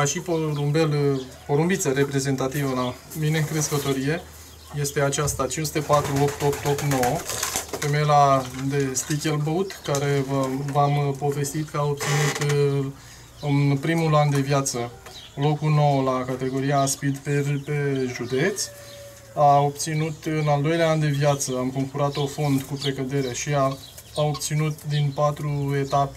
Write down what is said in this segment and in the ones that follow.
și porumbiță reprezentativă la mine în crescătorie este aceasta, 504-8889, femela de stichelboat, care v-am povestit că a obținut în primul an de viață locul 9 la categoria Speed pe județ. A obținut în al doilea an de viață, am concurat-o fond cu precădere și a obținut din 4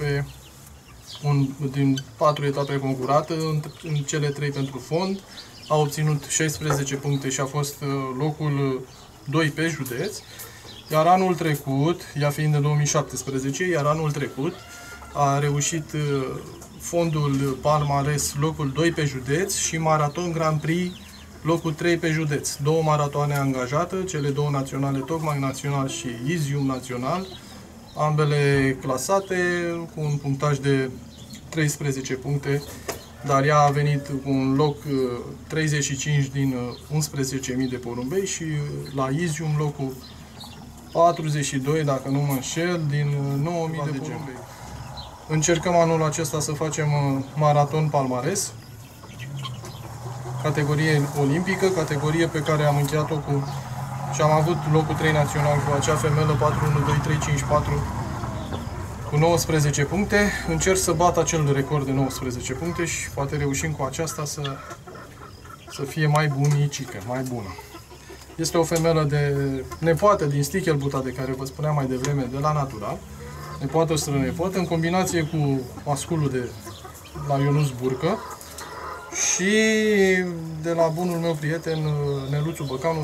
etape concurate, în cele 3 pentru fond, a obținut 16 puncte și a fost locul 2 pe județ. Iar anul trecut, ea fiind în 2017, iar anul trecut a reușit fondul palmares locul 2 pe județ și maraton Grand Prix locul 3 pe județ. 2 maratoane angajate, cele 2 naționale, tocmai național și Izium național, ambele clasate cu un punctaj de 13 puncte, dar ea a venit cu un loc 35 din 11.000 de porumbei și la Izium locul 42, dacă nu mă înșel, din 9.000 de porumbei. Încercăm anul acesta să facem maraton palmares, categorie olimpică, categorie pe care am încheiat-o și am avut locul 3 național cu acea femelă 4-1-2-3-5-4 cu 19 puncte. Încerc să bat acel record de 19 puncte și poate reușim cu aceasta să fie mai bunicică, mai bună. Este o femelă de nepoată din stichelbuta de care vă spuneam mai devreme, de la natural, nepoată strănepoată, în combinație cu masculul de la Ionuț Burcă și de la bunul meu prieten Neluțu Băcanu,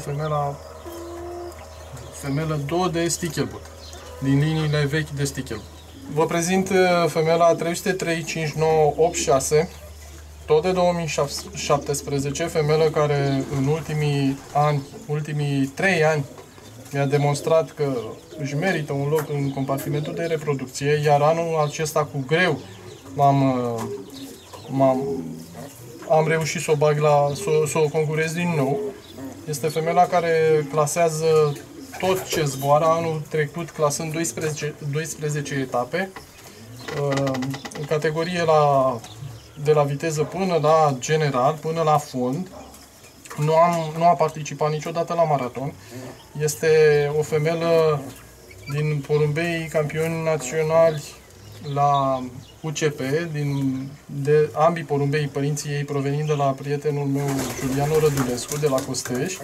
femelă 2 de stichelbut, din liniile vechi de stichelbut. Vă prezint femela 303-5986, tot de 2017, femelă care în ultimii 3 ani mi-a demonstrat că își merită un loc în compartimentul de reproducție, iar anul acesta cu greu am reușit să o bag să o concurez din nou. Este femela care clasează tot ce zboară, anul trecut clasând 12 etape, în categorie de la viteză până la general, până la fond. Nu a participat niciodată la maraton. Este o femelă din porumbei campioni naționali la UCP, de ambii porumbei, părinții ei provenind de la prietenul meu Giuliano Rădulescu, de la Costești.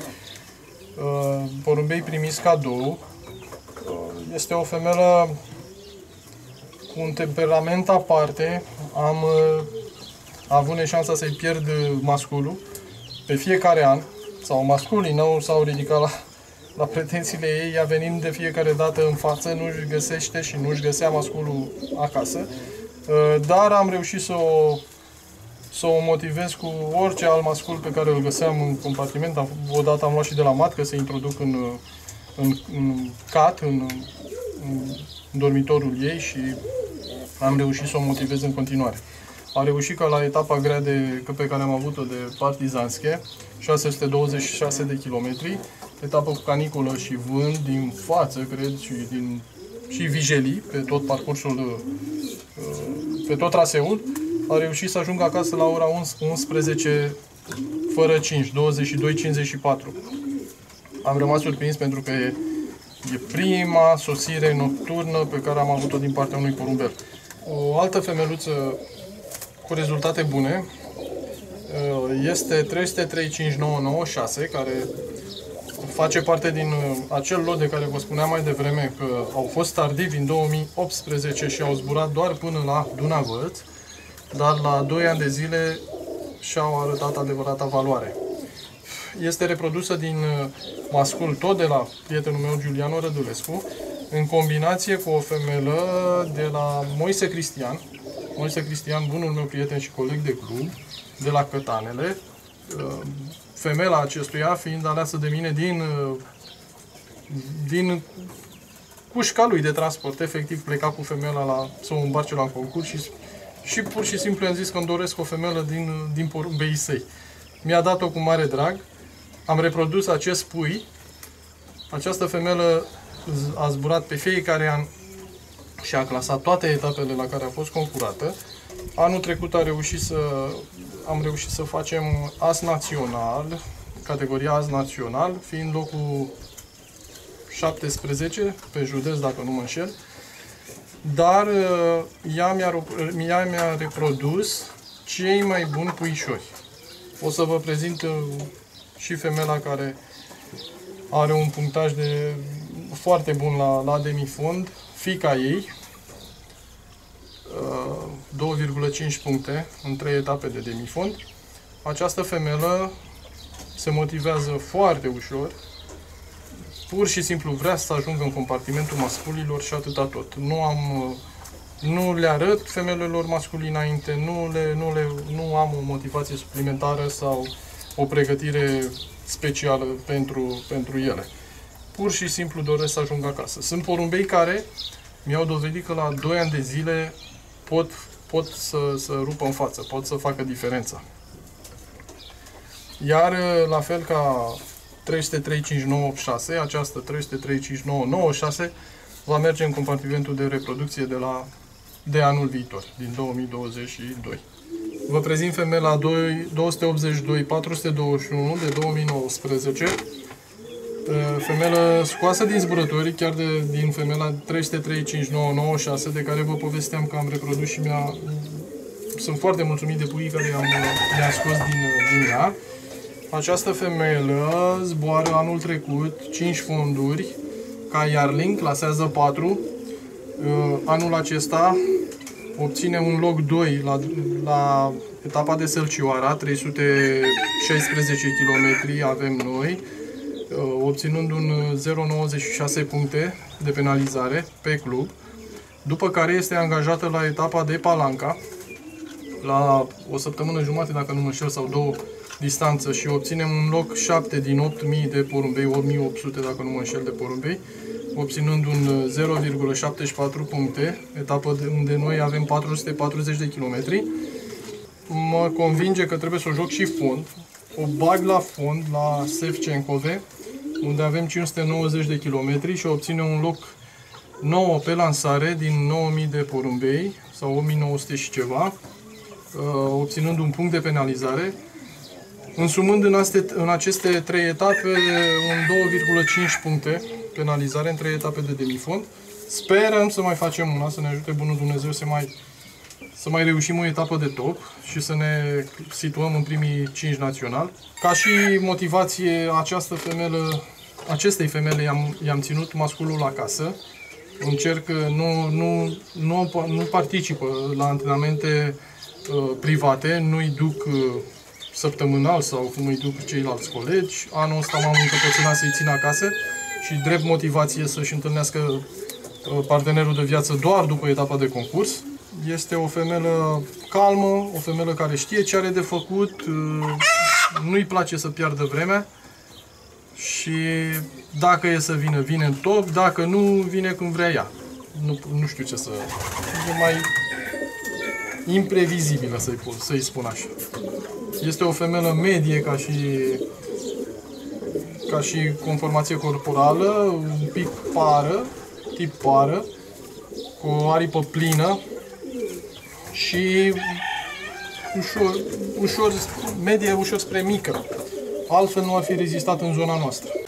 Porumbei primiți cadou. Este o femelă cu un temperament aparte. Am avut neșansa să-i pierd masculul pe fiecare an, sau masculii nu s-au ridicat la pretențiile ei, ea venind de fiecare dată în față, nu-și găsește și nu-și găsea masculul acasă, dar am reușit să o motivez cu orice alt mascul pe care îl găseam în compartiment. Odată am luat și de la matcă să introduc în cat, în dormitorul ei și am reușit să o motivez în continuare. A reușit ca la etapa grea pe care am avut-o de Partizanske, 626 de kilometri, etapă cu caniculă și vânt din față, cred, și vijelii pe tot parcursul, pe tot traseul, a reușit să ajungă acasă la ora 11 fără 5, 22:54. Am rămas surprins pentru că e prima sosire nocturnă pe care am avut-o din partea unui porumbel. O altă femeluță cu rezultate bune este 303-5996, care face parte din acel lot de care vă spuneam mai devreme că au fost tardivi în 2018 și au zburat doar până la Dunavăț, dar la 2 ani de zile și-au arătat adevărata valoare. Este reprodusă din mascul tot de la prietenul meu Giuliano Rădulescu, în combinație cu o femelă de la Moise Cristian. Moise Cristian, bunul meu prieten și coleg de club, de la Cătanele. Femela acestuia fiind aleasă de mine din cușca lui de transport. Efectiv pleca cu femela să o îmbarce la un concurs și pur și simplu i-am zis că îmi doresc o femelă din porumbeii săi. Mi-a dat-o cu mare drag. Am reprodus acest pui. Această femelă a zburat pe fiecare an și a clasat toate etapele la care a fost concurată. Anul trecut am reușit să facem as național, categoria as național, fiind locul 17 pe județ, dacă nu mă înșel. Dar ea mi-a reprodus cei mai buni puișori. O să vă prezint și femela care are un punctaj foarte bun la demifond, fiica ei, 2,5 puncte în 3 etape de demifond. Această femelă se motivează foarte ușor, pur și simplu vrea să ajungă în compartimentul masculilor și atâta tot. Nu le arăt femelelor masculii înainte, nu am o motivație suplimentară sau o pregătire specială pentru ele. Pur și simplu doresc să ajung acasă. Sunt porumbei care mi-au dovedit că la 2 ani de zile pot să rupă în față, pot să facă diferența. Iar la fel ca 3035986, această 3035996 va merge în compartimentul de reproducție de anul viitor, din 2022. Vă prezint femela 282421 de 2019, femelă scoasă din zburători, chiar din femela 3035996, de care vă povesteam că am reprodus și sunt foarte mulțumit de puii care le-am scos din ea. Această femelă zboară anul trecut 5 fonduri ca Yarling, clasează 4. Anul acesta obține un loc 2 la etapa de Sălcioara, 316 km avem noi, obținând un 0,96 puncte de penalizare pe club, după care este angajată la etapa de Palanca, la o săptămână jumate, dacă nu mă înșel, sau 2 distanță, și obținem un loc 7 din 8000 de porumbei, 8800 dacă nu mă înșel de porumbei, obținând un 0,74 puncte, etapă unde noi avem 440 de kilometri. Mă convinge că trebuie să o joc și fond. O bag la fond, la Sevcencove, unde avem 590 de kilometri și obține un loc 9 pe lansare din 9000 de porumbei, sau 8900 și ceva, obținând un punct de penalizare, însumând în aceste 3 etape un 2,5 puncte penalizare în 3 etape de demifond. Sperăm să mai facem una, să ne ajute bunul Dumnezeu să mai reușim o etapă de top și să ne situăm în primii 5 naționali. Ca și motivație, acestei femele i-am ținut masculul acasă. Încerc, nu participă la antrenamente private, nu-i duc săptămânal sau cum îi duc ceilalți colegi. Anul ăsta m-am încăpățânat să-i țin acasă și drept motivație să-și întâlnească partenerul de viață doar după etapa de concurs. Este o femelă calmă, o femelă care știe ce are de făcut, nu-i place să piardă vremea și dacă e să vină, vine în top, dacă nu, vine când vrea ea. Nu știu ce e mai imprevizibilă, să-i spun așa. Este o femelă medie ca și conformație corporală, un pic tip pară, cu o aripă plină și ușor medie, ușor spre mică. Altfel nu ar fi rezistat în zona noastră.